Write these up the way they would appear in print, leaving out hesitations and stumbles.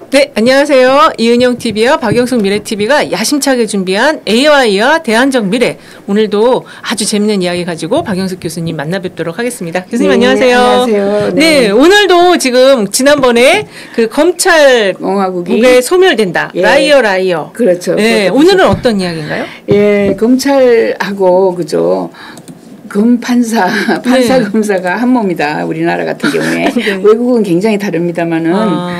네, 안녕하세요. 이은영TV와 박영숙 미래TV가 야심차게 준비한 AI와 대안적 미래. 오늘도 아주 재밌는 이야기 가지고 박영숙 교수님 만나 뵙도록 하겠습니다. 교수님, 네, 안녕하세요. 안녕하세요. 네, 오늘도 지금 지난번에 그 검찰국에 소멸된다. 예. 라이어. 그렇죠. 네, 오늘은 어떤 이야기인가요? 예, 검찰하고, 그죠. 판사 네. 검사가 한 몸이다. 우리나라 같은 경우에. 네. 외국은 굉장히 다릅니다만은.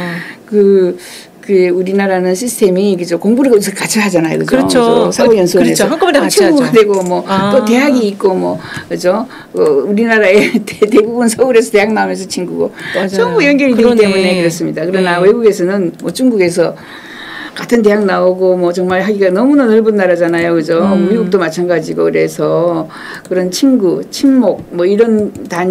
우리나라는 시스템이 그죠 공부를 같이 하잖아요, 그죠? 그렇죠. 사고연수원에서 그렇죠. 한꺼번에 같이 하죠. 되고 또 대학이 있고 그죠? 우리나라의 대부분 서울에서 대학 나오면서 친구고 전부 연결이 되기 때문에 그렇습니다. 그러나 네. 외국에서는 중국에서 같은 대학 나오고 정말 하기가 너무나 넓은 나라잖아요, 그죠? 미국도 마찬가지고 그래서 그런 친목 이런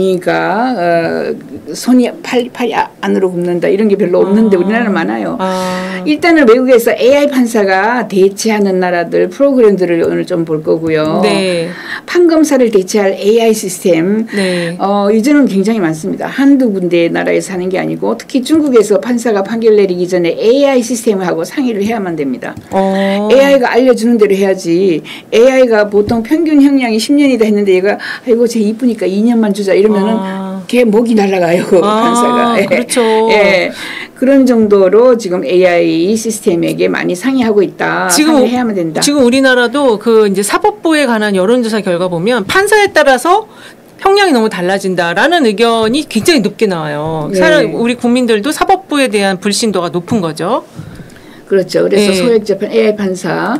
단위가 손이 팔 안으로 굽는다 이런 게 별로 없는데 우리나라는 많아요. 일단은 외국에서 AI 판사가 대체하는 나라들 프로그램들을 오늘 좀 볼 거고요. 네. 판검사를 대체할 AI 시스템 네. 이제는 굉장히 많습니다. 한두 군데 나라에서 하는 게 아니고 특히 중국에서 판사가 판결 내리기 전에 AI 시스템하고 상의를 해야만 됩니다. AI가 알려주는 대로 해야지. AI가 보통 평균 형량이 10년이다 했는데 얘가 아이고 쟤 이쁘니까 2년만 주자 이러면은 걔 목이 날아가요. 판사가. 그렇죠. 예. 그런 정도로 지금 AI 시스템에게 많이 상의하고 있다. 상의를 해야만 된다. 지금 우리나라도 이제 사법부에 관한 여론조사 결과 보면 판사에 따라서 형량이 너무 달라진다라는 의견이 굉장히 높게 나와요. 네. 우리 국민들도 사법부에 대한 불신도가 높은 거죠. 그렇죠. 그래서 네. 소액재판 AI 판사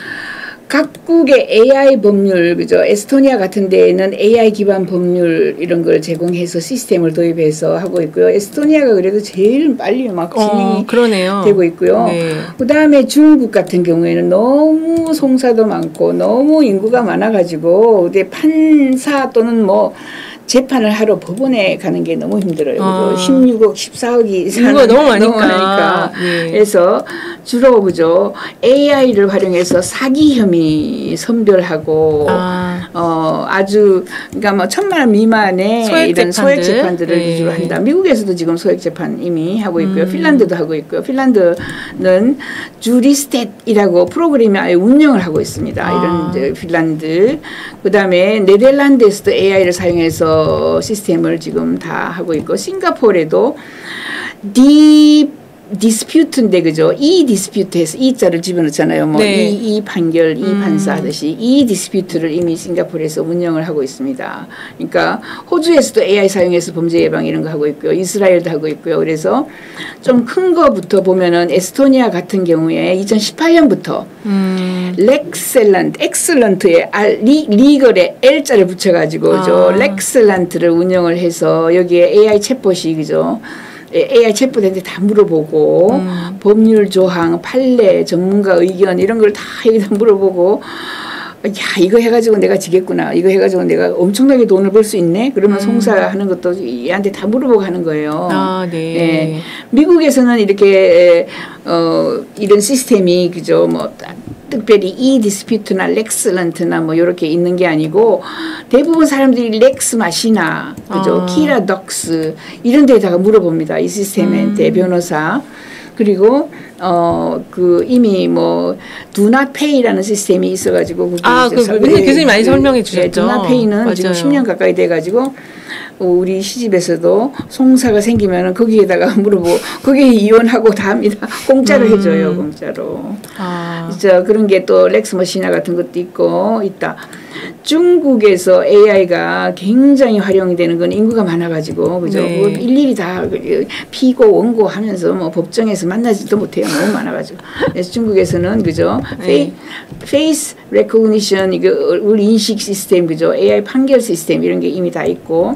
각국의 AI 법률, 그죠? 에스토니아 같은 데에는 AI 기반 법률 이런 걸 제공해서 시스템을 도입해서 하고 있고요. 에스토니아가 그래도 제일 빨리 진행이 되고 있고요. 네. 그 다음에 중국 같은 경우에는 너무 송사도 많고 너무 인구가 많아가지고 근데 판사 또는 재판을 하러 법원에 가는 게 너무 힘들어요. 16억, 14억이 인구가 너무 많으니까. 네. 그래서 주로 그죠 AI를 활용해서 사기 혐의 선별하고 아주 그러니까 1,000만 원 미만의 이런 소액 재판들을 네. 위주로 한다. 미국에서도 지금 소액 재판 이미 하고 있고요. 핀란드도 하고 있고요. 핀란드는 주리스탯이라고 프로그램이 아예 운영을 하고 있습니다. 이런 핀란드. 그다음에 네덜란드에서도 AI를 사용해서 시스템을 지금 다 하고 있고 싱가포르에도 디스퓨트인데 그죠? 이 디스퓨트에서 이 자를 집어넣잖아요. 네. 이 판결, 이 판사 하듯이 이 디스퓨트를 이미 싱가포르에서 운영을 하고 있습니다. 그러니까 호주에서도 AI 사용해서 범죄 예방 이런 거 하고 있고요. 이스라엘도 하고 있고요. 그래서 좀 큰 거부터 보면은 에스토니아 같은 경우에 2018년부터 엑셀런트에 리걸에 L자를 붙여가지고 렉셀런트를 운영을 해서 여기에 AI 챗봇이 그죠? AI 챗봇한테 다 물어보고 법률 조항, 판례, 전문가 의견 이런 걸 다 여기다 물어보고 야 이거 해가지고 내가 지겠구나. 이거 해가지고 내가 엄청나게 돈을 벌 수 있네. 그러면 송사하는 것도 얘한테 다 물어보고 하는 거예요. 네. 네. 미국에서는 이렇게 이런 시스템이 그죠 특별히 이 디스퓨트나 렉슬런트나 이렇게 있는 게 아니고 대부분 사람들이 렉스 마시나 그죠 키라 덕스 이런 데다가 물어봅니다. 이 시스템한테 변호사. 그리고 이미 Do Not Pay라는 시스템이 있어가지고 교수님 많이 설명해 주셨죠. Do Not Pay는 맞아요. 지금 10년 가까이 돼가지고 우리 시집에서도 송사가 생기면은 거기에다가 물어보고 거기에 이혼하고 다 합니다. 공짜로 해줘요, 공짜로. 진짜 그런 게 또 렉스머시나 같은 것도 있다. 중국에서 AI가 굉장히 활용이 되는 건 인구가 많아가지고 그죠? 네. 일일이 다 피고 원고 하면서 법정에서 만나지도 못해요. 너무 많아가지고. 그래서 중국에서는 그죠? 네. 페이스 레코그니션 이거 인식 시스템 그죠? AI 판결 시스템 이런 게 이미 다 있고.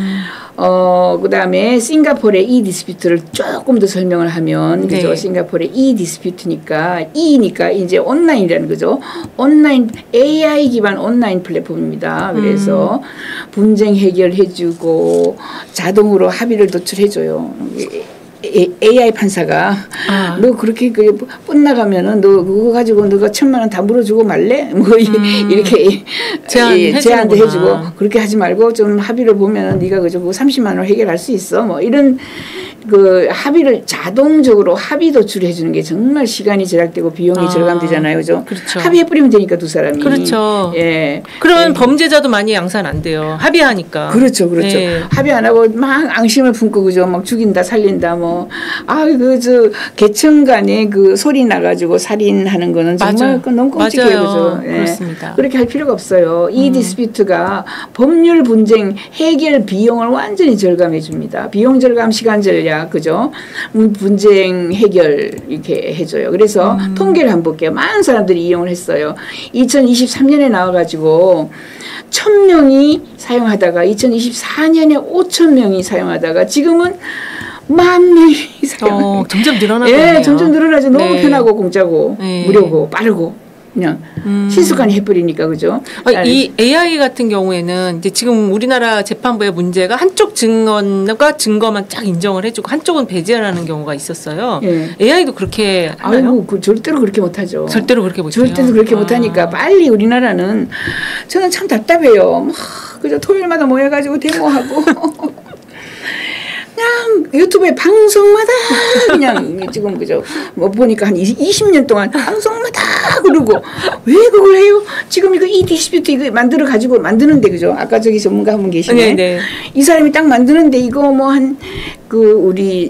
그다음에 싱가포르의 이 디스퓨트를 조금 더 설명을 하면 그죠? 네. 싱가포르의 이 디스퓨트니까 이니까 이제 온라인이라는 거죠. 온라인 AI 기반 온라인 플랫폼입니다. 그래서 분쟁 해결해 주고 자동으로 합의를 도출해 줘요. AI 판사가 너 그렇게 뻔나가면은 너 그거 가지고 너가 1,000만 원 다 물어주고 말래? 뭐 이렇게 제안도 해주고 그렇게 하지 말고 좀 합의를 보면은 네가 그저 30만 원 해결할 수 있어. 뭐 이런 그 합의를 자동적으로 합의 도출해 주는 게 정말 시간이 절약되고 비용이 절감되잖아요. 그죠? 그렇죠. 합의해버리면 되니까 두 사람이. 그렇죠. 예. 그러면 범죄자도 많이 양산 안 돼요. 합의하니까. 그렇죠. 그렇죠. 예. 합의 안 하고 막 앙심을 품고 그죠? 막 죽인다 살린다 뭐. 그 계층 간에 그 소리 나가지고 살인하는 거는 정말 너무 끔찍해요. 그죠? 예. 그렇습니다. 그렇게 할 필요가 없어요. 이 디스피트가 법률 분쟁 해결 비용을 완전히 절감해 줍니다. 비용 절감 시간 전략. 그죠? 분쟁 해결 이렇게 해줘요. 그래서 통계를 한번 볼게요. 많은 사람들이 이용을 했어요. 2023년에 나와가지고 1,000명이 사용하다가 2024년에 5,000명이 사용하다가 지금은 10,000명이 사용해요. 점점 늘어나고 있네요. 점점 늘어나죠. 너무 네. 편하고 공짜고 무료고 빠르고. 그냥 신속하게 해버리니까 그죠? 이 AI 같은 경우에는 이제 지금 우리나라 재판부의 문제가 한쪽 증언과 증거만 쫙 인정을 해주고 한쪽은 배제하는 경우가 있었어요. 예. AI도 그렇게 하나요? 아이고, 절대로 그렇게 못하죠. 절대로 그렇게 못해요. 절대로 그렇게 못하니까 빨리 우리나라는 저는 참 답답해요. 막 그저 토요일마다 모여가지고 데모하고. 그냥 유튜브에 방송마다 그냥 지금 그죠 뭐 보니까 한 20년 동안 방송마다 그러고 왜 그걸 해요? 지금 이 디스피트 이거 만들어 가지고 만드는데 그죠? 아까 저기 전문가 한 분 계시네. 네네. 이 사람이 딱 만드는데 이거 뭐 한 우리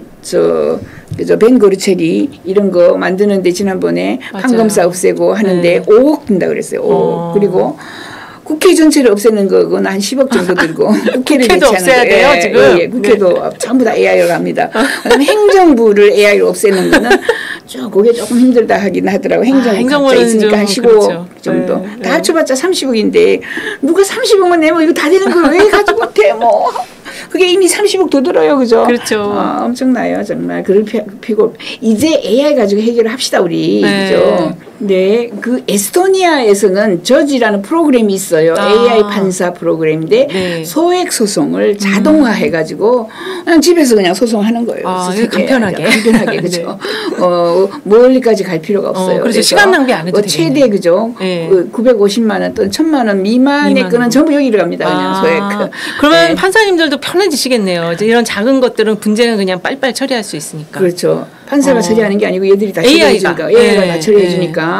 그죠 벤 거르첼이 이런 거 만드는데 지난번에 판검사 없애고 하는데 5억 든다 그랬어요. 5억. 그리고 국회 전체를 없애는 거는 한 10억 정도 들고 국회를 없애야 돼요 지금. 예, 국회도 전부 다 AI로 합니다. 그다음에 행정부를 AI로 없애는 거는 그게 조금 힘들다 하긴 하더라고. 행정부가 있으니까 한 15억 그렇죠. 정도. 다 합쳐봤자 30억인데 누가 30억만 내면 이거 다 되는 걸 왜 가지고 데모? 그게 이미 30억 더 들어요, 그죠? 그렇죠. 엄청나요, 정말. 그럴 피고 이제 AI 가지고 해결을 합시다, 우리. 그죠? 네, 그 에스토니아에서는 저지라는 프로그램이 있어요. AI 판사 프로그램인데 소액 소송을 자동화해가지고 그냥 집에서 그냥 소송하는 거예요. 간편하게. 간편하게, 그죠? 멀리까지 갈 필요가 없어요. 그래서 시간 낭비 안 해도 되겠네요. 최대 그죠? 950만 원 또는 1,000만 원 미만의 거는 전부 여기로 갑니다. 그냥 소액. 그러면 판사님들도 편해지시겠네요. 이제 이런 작은 것들은 분쟁은 그냥 빨리빨리 처리할 수 있으니까. 그렇죠. 판사가 처리하는 게 아니고 얘들이 다 처리해주니까 AI가 다 처리해주니까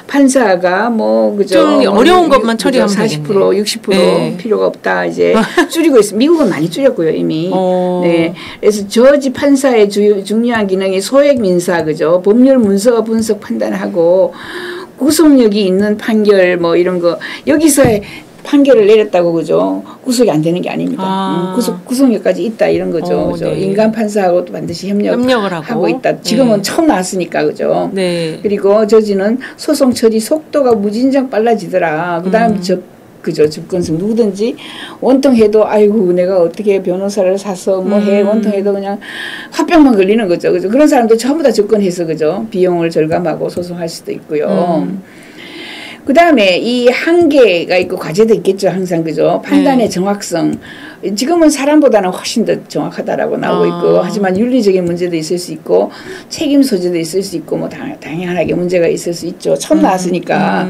판사가 뭐 그죠 좀 어려운 것만 처리하면 40% 60% 필요가 없다 이제 줄이고 있습니다. 미국은 많이 줄였고요 이미. 네, 그래서 저지 판사의 중요한 기능이 소액 민사 그죠 법률 문서 분석 판단하고 구속력이 있는 판결 뭐 이런 거 여기서의 판결을 내렸다고 그죠 구속이 안 되는 게 아닙니다. 구속력까지 있다 이런 거죠. 그죠? 네. 인간 판사하고도 반드시 협력을 하고 있다. 지금은 처음 나왔으니까 그죠. 네. 그리고 저지는 소송 처리 속도가 무진장 빨라지더라. 그다음 그죠 접근성 누구든지 원통해도 아이고 내가 어떻게 변호사를 사서 뭐 해 원통해도 그냥 화병만 걸리는 거죠. 그죠. 그런 사람도 전부 다 접근해서 그죠 비용을 절감하고 소송할 수도 있고요. 그 다음에 이 한계가 있고 과제도 있겠죠. 항상 그죠. 판단의 정확성. 지금은 사람보다는 훨씬 더 정확하다라고 나오고 있고 하지만 윤리적인 문제도 있을 수 있고 책임 소재도 있을 수 있고 뭐 당연하게 문제가 있을 수 있죠. 처음 나왔으니까.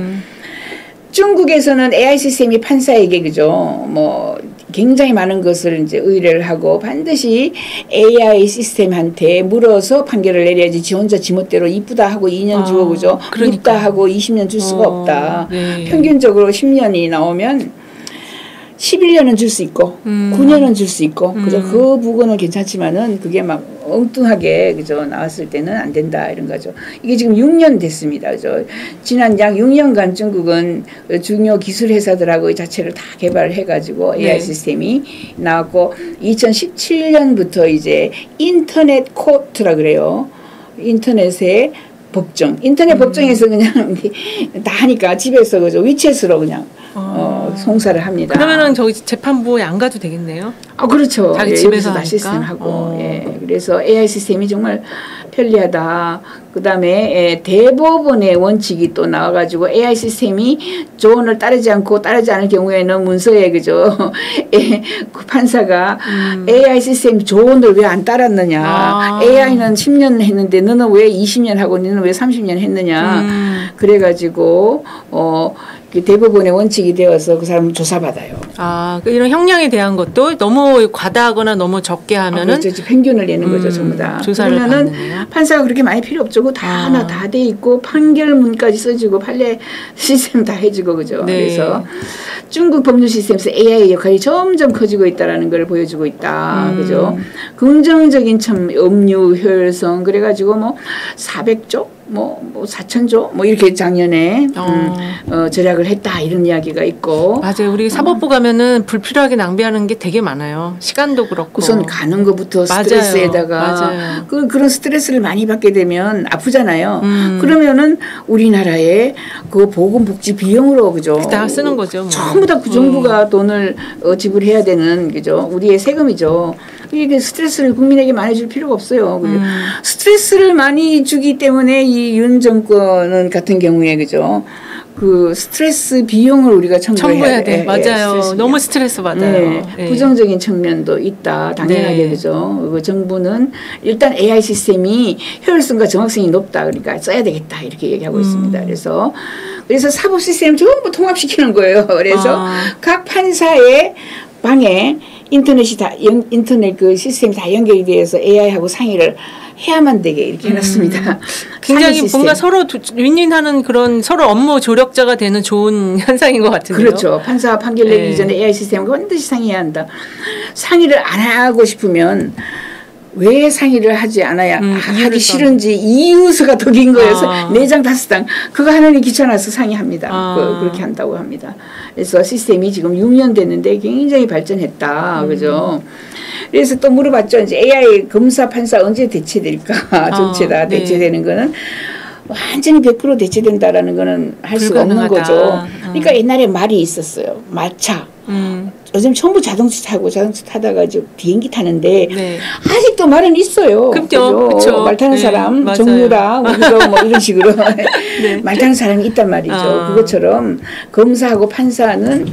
중국에서는 AI 시스템이 판사에게 그죠. 뭐 굉장히 많은 것을 이제 의뢰를 하고 반드시 AI 시스템한테 물어서 판결을 내려야지 지 혼자 지멋대로 이쁘다 하고 2년 주고 그죠. 이쁘다 하고 20년 줄 수가 없다. 네. 평균적으로 10년이 나오면 11년은 줄 수 있고 9년은 줄 수 있고 그죠. 그 부분은 괜찮지만은 그게 막 엉뚱하게 그죠 나왔을 때는 안 된다 이런 거죠. 이게 지금 6년 됐습니다. 그죠. 지난 약 6년간 중국은 중요 기술 회사들하고 이 자체를 다 개발을 해가지고 AI 시스템이 나왔고 2017년부터 이제 인터넷 코트라 그래요. 인터넷에 법정, 인터넷 법정에서 그냥 다 하니까 집에서 그죠 위챗으로 그냥 송사를 합니다. 그러면은 저기 재판부에 안 가도 되겠네요. 그렇죠. 자기 집에서 다 시스템하고 그래서 AI 시스템이 정말 편리하다. 그다음에 대법원의 원칙이 또 나와가지고 AI 시스템이 조언을 따르지 않을 경우에는 문서에 그죠 그 판사가 AI 시스템 조언을 왜 안 따랐느냐. AI는 10년 했는데 너는 왜 20년 하고 너는 왜 30년 했느냐. 그래가지고 대법원의 원칙이 되어서 그 사람은 조사받아요. 이런 형량에 대한 것도 너무 과다하거나 너무 적게 하면은 그렇죠. 평균을 내는 거죠, 전부 다. 그러면은 판사가 그렇게 많이 필요 없죠. 다 하나 다 돼 있고 판결문까지 써주고 판례 시스템 다 해주고 그죠. 네. 그래서 중국 법률 시스템에서 AI 역할이 점점 커지고 있다라는 걸 보여주고 있다, 그죠. 긍정적인 참 업무 효율성 그래가지고 뭐 400조, 뭐 4,000조 뭐 이렇게 작년에 절약을 했다 이런 이야기가 있고. 맞아요. 우리 사법부 가면은 불필요하게 낭비하는 게 되게 많아요. 시간도 그렇고. 우선 가는 것부터 스트레스에다가 그런 스트레스를 많이 받게 되면 아프잖아요. 그러면은 우리나라의 그 보건복지 비용으로 그죠. 다 쓰는 거죠. 뭐. 전부 다 그 정부가 돈을 지불해야 되는 그죠. 우리의 세금이죠. 이게 스트레스를 국민에게 많이 줄 필요가 없어요. 스트레스를 많이 주기 때문에 이 윤 정권 같은 경우에 그죠. 그 스트레스 비용을 우리가 청구해야 돼. 맞아요. 너무 스트레스 받아요. 부정적인 측면도 있다. 당연하게 그죠. 그 정부는 일단 AI 시스템이 효율성과 정확성이 높다. 그러니까 써야 되겠다. 이렇게 얘기하고 있습니다. 그래서 사법 시스템 전부 통합시키는 거예요. 그래서 각 판사의 방에 인터넷 그 시스템이 다 연결이 되어서 AI하고 상의를 해야만 되게 이렇게 해놨습니다. 굉장히 뭔가 서로 윈윈하는 그런 서로 업무 조력자가 되는 좋은 현상인 것 같은데요. 그렇죠. 판사가 판결 내리기 전에 AI 시스템과 반드시 상의해야 한다. 상의를 안 하고 싶으면 왜 상의를 하지 않아야 하기 싫은지 이유서가 더 긴 거여서 4장 5장 그거 하느니 귀찮아서 상의합니다. 그렇게 한다고 합니다. 그래서 시스템이 지금 6년 됐는데 굉장히 발전했다. 그죠? 그래서 또 물어봤죠. 이제 AI 검사 판사 언제 대체될까? 전체 다 대체되는 거는 완전히 100% 대체된다라는 거는 할 수가 없는 거죠. 그러니까 옛날에 말이 있었어요. 마차. 요즘 전부 자동차 타다가 비행기 타는데 아직도 말은 있어요. 그렇죠. 말 타는 사람 정유라 뭐 이런 식으로 말 타는 사람이 있단 말이죠. 그것처럼 검사하고 판사는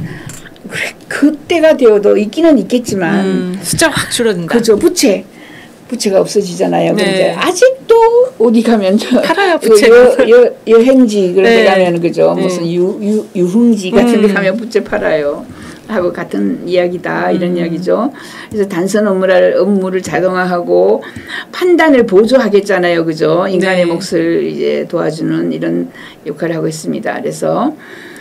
그때가 되어도 있기는 있겠지만 숫자 확 줄어든다. 그렇죠. 부채가 없어지잖아요. 그런데 아직도 어디 가면 팔아요. 부채. 여행지 그런 데 가면 그죠. 무슨 유흥지 같은 데 가면 부채 팔아요. 하고 같은 이야기다 이런 이야기죠. 그래서 단순 업무를 자동화하고 판단을 보조하겠잖아요, 그죠? 인간의 몫을 이제 도와주는 이런 역할을 하고 있습니다. 그래서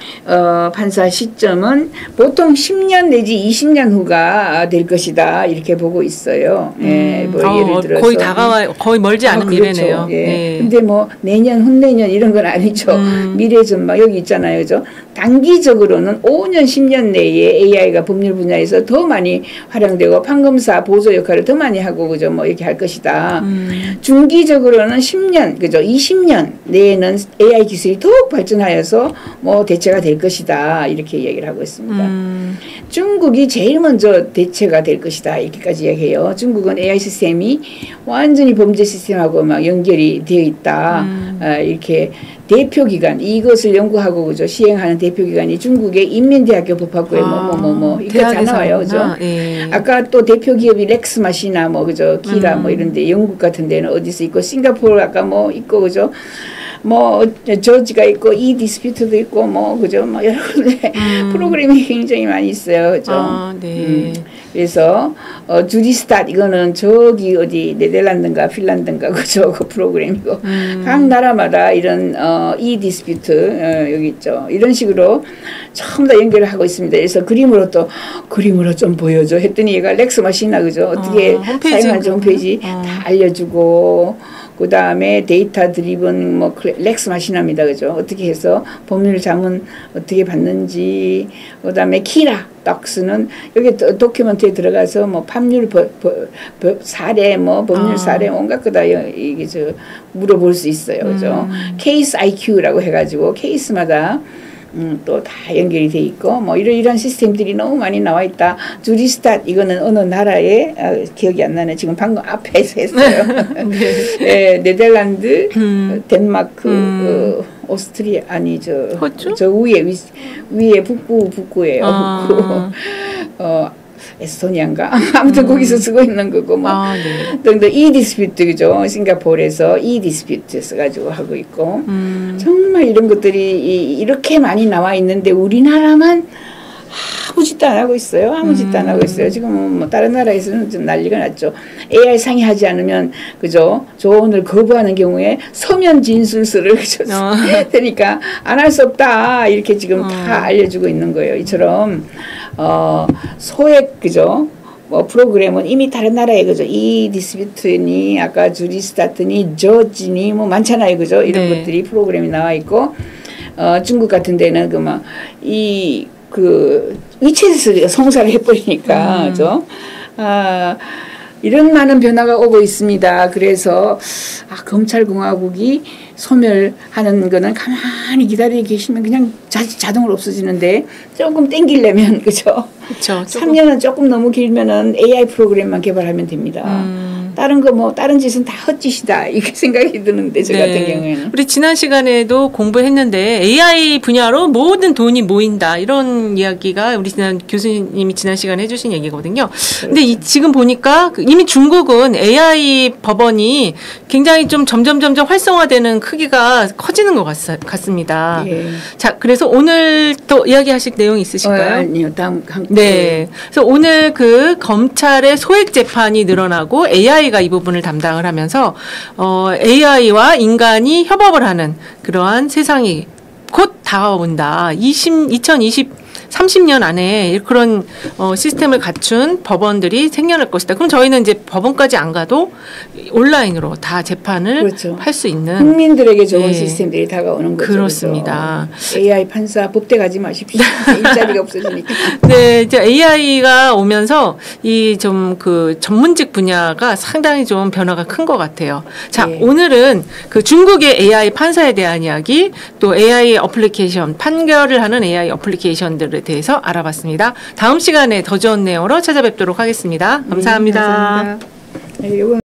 판사 시점은 보통 10년 내지 20년 후가 될 것이다 이렇게 보고 있어요. 뭐 예를 들어서 거의 멀지 않은 미래네요. 근데 뭐 내년 후내년 이런 건 아니죠. 미래 전망 여기 있잖아요, 그죠? 단기적으로는 5년 10년 내에 AI가 법률 분야에서 더 많이 활용되고 판검사 보조 역할을 더 많이 하고 그죠? 뭐 이렇게 할 것이다. 중기적으로는 10년 그죠? 20년 내에는 AI 기술이 더욱 발전하여서 뭐 대체가 될 것이다 이렇게 얘기를 하고 있습니다. 중국이 제일 먼저 대체가 될 것이다 이렇게까지 얘기해요. 중국은 AI 시스템이 완전히 범죄 시스템하고 막 연결이 되어 있다. 이렇게 대표기관 이것을 연구하고 그죠 시행하는 대표기관이 중국의 인민대학교 법학부에 이거 다 나와요, 그죠? 아까 또 대표 기업이 렉스마시나 뭐 그죠 기라 뭐 이런데 영국 같은 데는 어디서 있고 싱가포르 아까 뭐 있고 그죠? 뭐 저지가 있고 이 디스피트도 있고 뭐 그죠 뭐 여러 군데 프로그램이 굉장히 많이 있어요, 그죠? 그래서 주디스tat 이거는 저기 어디 네덜란드인가 핀란드인가 그죠 그 프로그램이고 각 나라마다 이런 이 디스피트 여기 있죠. 이런 식으로 전부 다 연결을 하고 있습니다. 그래서 그림으로 좀 보여줘 했더니 얘가 렉스마시나 그죠 어떻게 사용하는지 홈페이지 다 알려주고. 그 다음에 데이터 드리븐 뭐 렉스 마시나입니다. 그죠? 어떻게 해서 법률 자문 어떻게 받는지, 그 다음에 키라 덕스는 여기 도큐멘트에 들어가서 뭐 법률 사례 뭐 법률 사례 온갖 거다 이게 물어볼 수 있어요. 그죠? 케이스 IQ라고 해가지고 케이스마다 또 다 연결이 돼 있고 뭐 이런 시스템들이 너무 많이 나와 있다. 주리스tat 이거는 어느 나라에 기억이 안 나네. 지금 방금 앞에서 했어요. 네, 네덜란드, 덴마크, 오스트리아 아니 저 위에 북부예요. 북부. 에스토니아인가? 아무튼 거기서 쓰고 있는 거고 뭐. 또 e-dispute 그죠? 싱가포르에서 e-dispute 써가지고 하고 있고 정말 이런 것들이 이렇게 많이 나와 있는데 우리나라만 아무 짓도 안 하고 있어요. 아무 짓도 안 하고 있어요. 지금 뭐 다른 나라에서는 좀 난리가 났죠. AI 상의하지 않으면 그죠? 조언을 거부하는 경우에 서면 진술서를 그러니까 안 할 수 없다 이렇게 지금 다 알려주고 있는 거예요. 이처럼 소액 그죠? 뭐 프로그램은 이미 다른 나라에 그죠? 이 디스피트니 아까 주리스타트니 저지니 뭐 많잖아요. 그죠? 이런 것들이 프로그램이 나와 있고 중국 같은 데는 그 위챗에서 성사를 해버리니까 그죠? 이런 많은 변화가 오고 있습니다. 그래서 검찰공화국이 소멸하는 거는 가만히 기다리고 계시면 그냥 자동으로 없어지는데 조금 땡기려면 그죠? 그쵸, 3년은 조금 너무 길면은 AI 프로그램만 개발하면 됩니다. 다른 거 뭐 다른 짓은 다 헛짓이다 이렇게 생각이 드는데 저 같은 경우에는 우리 지난 시간에도 공부했는데 AI 분야로 모든 돈이 모인다 이런 이야기가 우리 교수님이 지난 시간에 해주신 얘기거든요. 근데 지금 보니까 이미 중국은 AI 법원이 굉장히 좀 점점 활성화되는 크기가 커지는 것 같습니다. 자, 그래서 오늘 또 이야기하실 내용 있으실까요? 아니요, 다음 네. 그래서 오늘 그 검찰의 소액 재판이 늘어나고 AI가 이 부분을 담당을 하면서 AI와 인간이 협업을 하는 그러한 세상이 곧 다가온다. 30년 안에 그런 시스템을 갖춘 법원들이 생겨날 것이다. 그럼 저희는 이제 법원까지 안 가도 온라인으로 다 재판을 할 수 있는 국민들에게 좋은 시스템들이 다가오는 거죠. 그렇습니다. AI 판사 법대 가지 마십시오. 일자리가 없어지니까. 네, 이제 AI가 오면서 이 좀 그 전문직 분야가 상당히 좀 변화가 큰 것 같아요. 자, 오늘은 그 중국의 AI 판사에 대한 이야기, 또 AI 어플리케이션, 판결을 하는 AI 어플리케이션들에 대해서 알아봤습니다. 다음 시간에 더 좋은 내용으로 찾아뵙도록 하겠습니다. 감사합니다. 감사합니다.